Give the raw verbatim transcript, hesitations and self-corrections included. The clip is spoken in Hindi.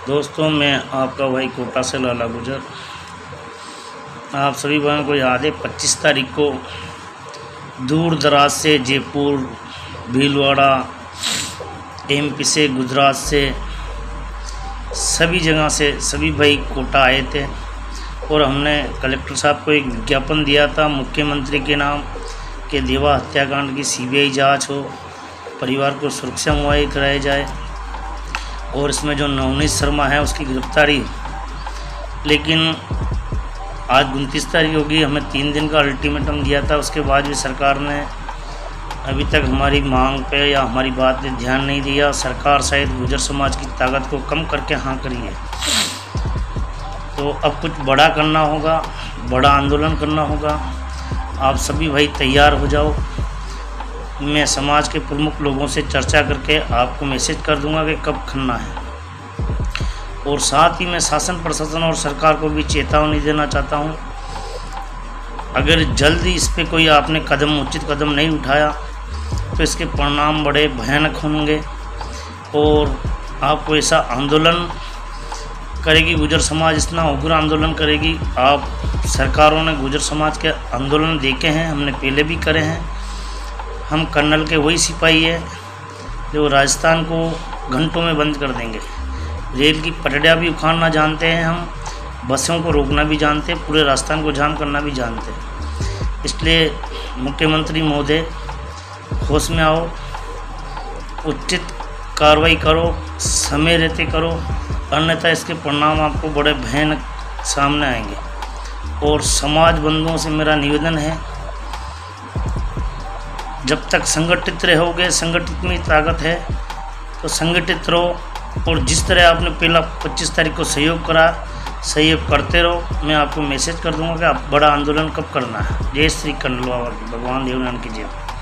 दोस्तों, मैं आपका भाई कोटा से लाला गुजर। आप सभी भाइयों को याद है पच्चीस तारीख को दूर दराज से, जयपुर, भीलवाड़ा, एमपी से, गुजरात से, सभी जगह से सभी भाई कोटा आए थे और हमने कलेक्टर साहब को एक विज्ञापन दिया था मुख्यमंत्री के नाम कि देवा हत्याकांड की सीबीआई जांच हो, परिवार को सुरक्षा मुहैया कराई जाए और इसमें जो नवनीत शर्मा है उसकी गिरफ्तारी। लेकिन आज उनतीस तारीख होगी, हमें तीन दिन का अल्टीमेटम दिया था, उसके बाद भी सरकार ने अभी तक हमारी मांग पे या हमारी बात पे ध्यान नहीं दिया। सरकार शायद गुजर समाज की ताकत को कम करके हाँ करी है। तो अब कुछ बड़ा करना होगा, बड़ा आंदोलन करना होगा। आप सभी भाई तैयार हो जाओ। मैं समाज के प्रमुख लोगों से चर्चा करके आपको मैसेज कर दूंगा कि कब करना है। और साथ ही मैं शासन प्रशासन और सरकार को भी चेतावनी देना चाहता हूं, अगर जल्दी इस पे कोई आपने कदम उचित कदम नहीं उठाया तो इसके परिणाम बड़े भयानक होंगे और आपको ऐसा आंदोलन करेगी गुजर समाज, इतना उग्र आंदोलन करेगी। आप सरकारों ने गुजर समाज के आंदोलन देखे हैं, हमने पहले भी करे हैं। हम कर्नल के वही सिपाही है जो राजस्थान को घंटों में बंद कर देंगे। रेल की पटड़ियाँ भी उखाड़ना जानते हैं हम, बसों को रोकना भी जानते हैं, पूरे राजस्थान को जाम करना भी जानते हैं। इसलिए मुख्यमंत्री महोदय, होश में आओ, उचित कार्रवाई करो, समय रहते करो, अन्यथा इसके परिणाम आपको बड़े भयानक सामने आएंगे। और समाज बंधुओं से मेरा निवेदन है, जब तक संगठित रहोगे, संगठित में ताकत है, तो संगठित रहो। और जिस तरह आपने पहला पच्चीस तारीख को सहयोग करा, सहयोग करते रहो। मैं आपको मैसेज कर दूंगा कि आप बड़ा आंदोलन कब करना है। जय श्री कर्नल बाबा की, भगवान देवनारायण की जय।